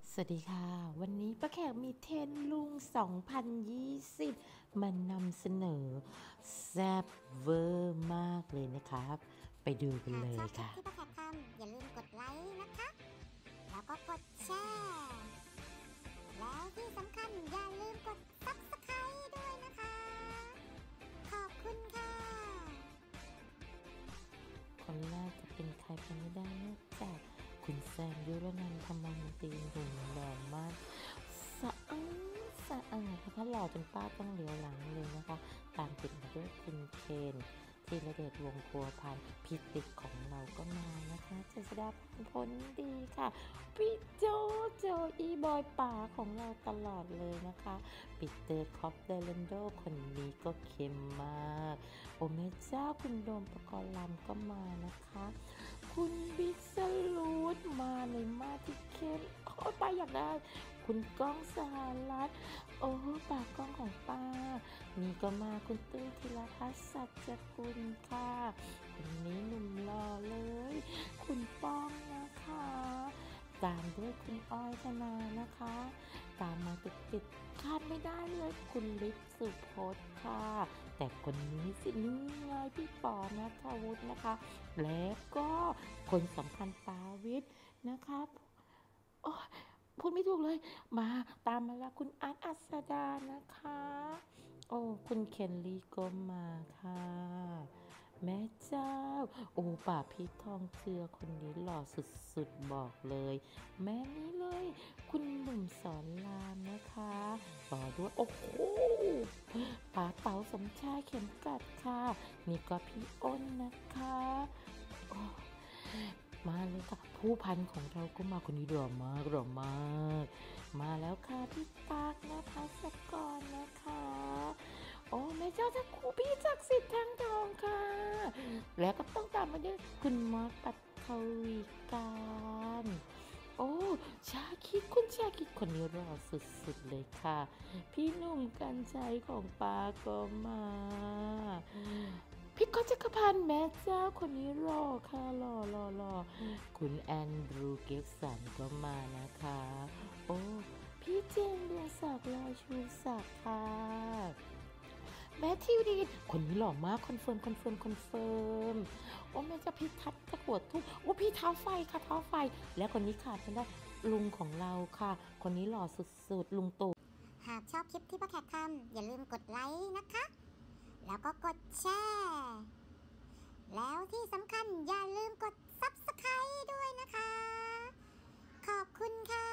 สวัสดีค่ะวันนี้ป้าแขกมีเทรนด์ลุง2020มานำเสนอแซ่บเวอร์มากเลยนะครับไปดูกันหากเลยชอบคลิปค่ะที่ป้าแขกทำอย่าลืมกดไลค์นะคะ แล้วก็กดแชร์ แล้วที่สำคัญอย่าลืมกด Subscribe ด้วยนะคะ ขอบคุณค่ะคนแรกจะเป็นใครไปไม่ได้นอกจากคุณแซมยุรนันท์ ธรรมนตรีหนุ่มหล่อมากสะอาดสะอาดนะคะหล่อจนป้าต้องเหลียวหลังเลยนะคะตามติดมาด้วยคุณเคนธีรเดชวงศ์พัวพันธ์พี่ติ๊กของเราก็มานะคะเจษฎาพลดีค่ะพี่โจอีบอยป่าของเราตลอดเลยนะคะปีเตอร์คอปเดลันโดคนนี้ก็เข้มมากโอ้แม่เจ้าคุณโดมปกรณ์ลำก็มานะคะคุณบิ๊กสลูดมาในมาที่เข้มโอ้ป้าอยากได้คุณก้องสหรัฐโอ้ปากก้องของป้านี่ก็มาคุณตุ้ยธีรพัฒน์สัจกุลค่ะคนนี้หนุ่มหล่อเลยคุณป้องนะคะตามด้วยคุณอ้อยธนานะคะตามมาติดคาดไม่ได้เลยคุณฤทธิ์สุพจน์ค่ะแต่คนนี้สินี่ไงพี่ปอนัทวุฒินะคะแล้วก็คนสำคัญปาวิทย์นะคะโอ้พูดไม่ถูกเลยมาตามมาแล้วคุณอาร์ตอัสดานะคะโอ้คุณเคนลีก็มาค่ะแม่เจ้าโอ้ป่าพีททองเจือคนนี้หล่อสุดๆบอกเลยแม่นี้เลยคุณหนุ่มสอนรามนะคะต่อด้วยโอ้โหป๋าเต๋าสมชายเข็มกัดค่ะนี่ก็พี่อ้นนะคะโอ้มาเลยค่ะผู้พันของเราก็มาคนนี้หล่อมากมาแล้วค่ะพี่ตากนภัสกรนะคะโอ้แม่เจ้าจะครูพี่ศักดิ์สิทธิ์ทางทองค่ะแล้วก็ต้องตามมาด้วยคุณมอสปัทวีการโอ้คุณชาคิดคนนี้หล่อสุดๆเลยค่ะพี่หนุ่มกัญชัยของปาก็มาพี่ก๊อตจักรพันธ์แม่เจ้าคนนี้หล่อค่ะหล่อคุณแอนดรูเก็บสันก็มานะคะโอ้พี่เจมส์ดวงศักดิ์ลอยชูศักดิ์ค่ะแมทธิวดีนคนนี้หล่อมากคอนเฟิร์มโอ้แม่เจะพี่ทัดตะกวดทุ่งโอ้พี่เท้าไฟค่ะเท้าไฟแล้วคนนี้ขาดไม่ได้ลุงของเราค่ะคนนี้หล่อสุดๆลุงตู่หากชอบคลิปที่ป้าแขกทำอย่าลืมกดไลค์นะคะ แล้วก็กดแชร์ แล้วที่สำคัญอย่าลืมกด Subscribe ด้วยนะคะ ขอบคุณค่ะ